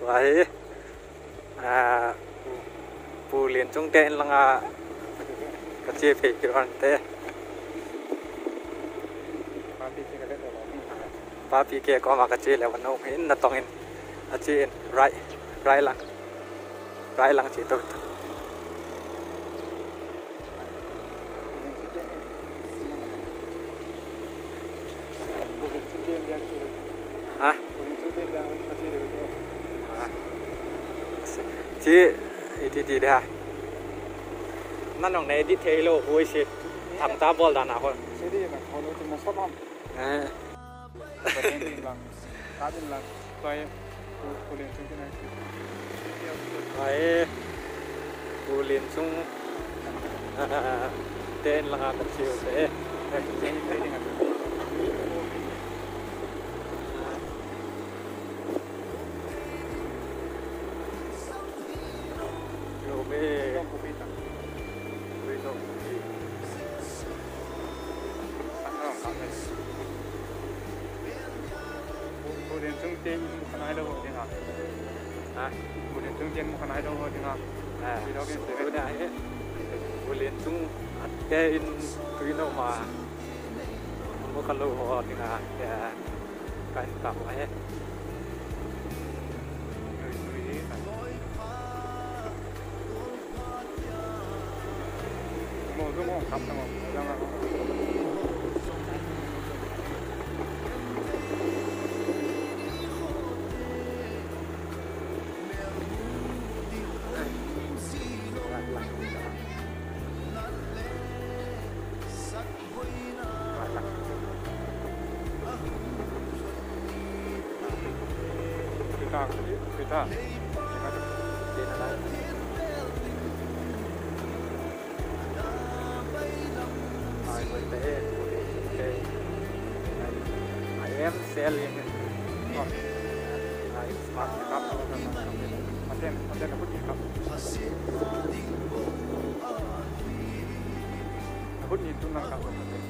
vậy phù liền trung tên là cái chia phê cái hoàn thế ba pi kia có mà cái chia là vẫn không hết là tông in cái chia rai lăng chỉ tôi hả chị đi đâyนั่นตรงไหนดิเทลโอ้ยสิทำตาบอลด้านหน้าคนใช่ดิมันเขาจะมาซ้อมประเด็นนี้บางตาดินหลังตัวผู้เล่นซึ่งที่ไหนไปผู้เล่นซึ่งเต้นละกันชิวเต้แต่จริงๆไม่ได้กันโลเบ้ผู้เรียนซึ่งเตียนมุขนายเราจริงอ่ะผู้เรียนซึ่งเตียนมุขนายเราจริงอ่ะที่เราเรียนเสร็จได้ผู้เรียนซึ่งเตียนคือโนมามุขลูหัวจริงอ่ะแต่การกลับไว้โม่ก็โม่ครับทั้งหมดยังไงkita I am selling not I smart ครับมันเต้นกับผู้หญิงครับผู้หญิงตุ้งนะครับมันเต้น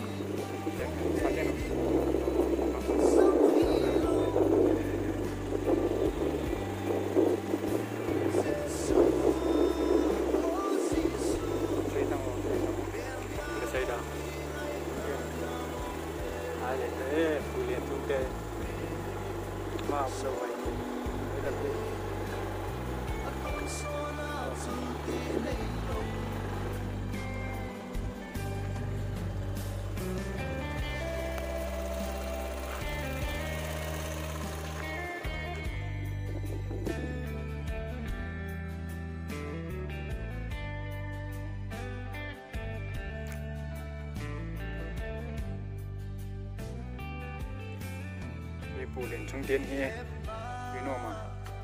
ผู้เล่นช่องเตียนเฮวิโนมา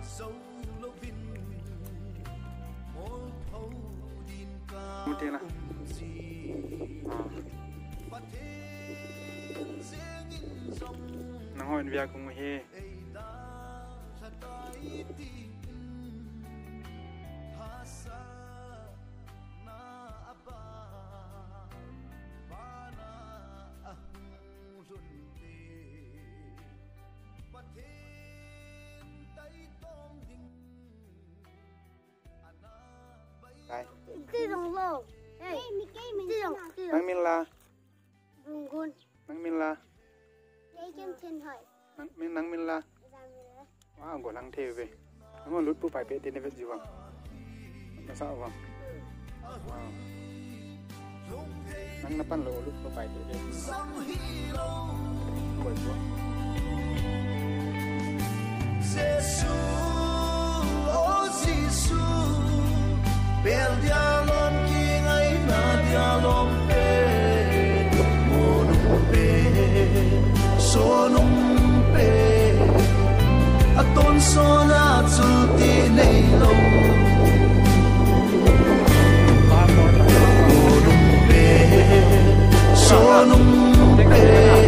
มุดเตียนะนังหอยนวิยากุงเฮที่ลงโลกเฮ้ยที่ลงนังมินลาลุงคุณนังมินลาไอ้เกมเชนหอยนังมินลาว้าวกดลังเทไปแล้วมันลุดผู้ไปเป๊ะเดนเวสอยู่วังมาเศร้าวังว้าวนังนับปั้นโลลุดผู้ไปเป๊ะเดนกดตัว Perdialom kingai na dialom pe monum pe sonum pe aton sona chuti nei lo monum pe sonum pe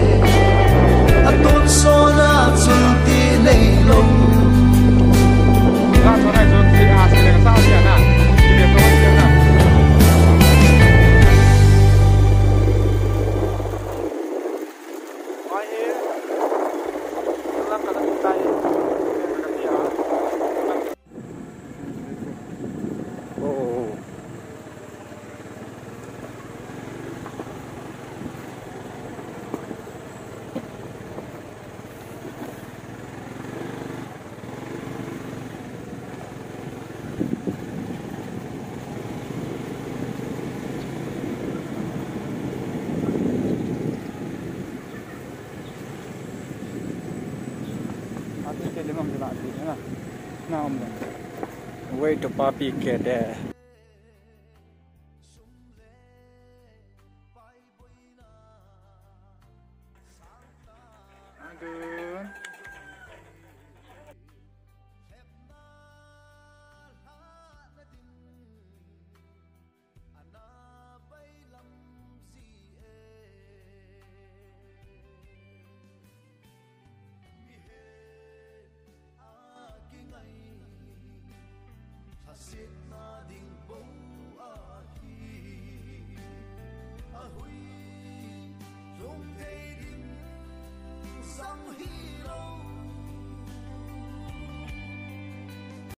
aton sona chuti nei lo ra chỗ này cho thì sẽ là sao nhỉ nào cái gì mà mình làm gì nữa nào mà wait to papi cái đấy aduh Hãy subscribe cho kênh Ghiền Mì Gõ để không bỏ lỡ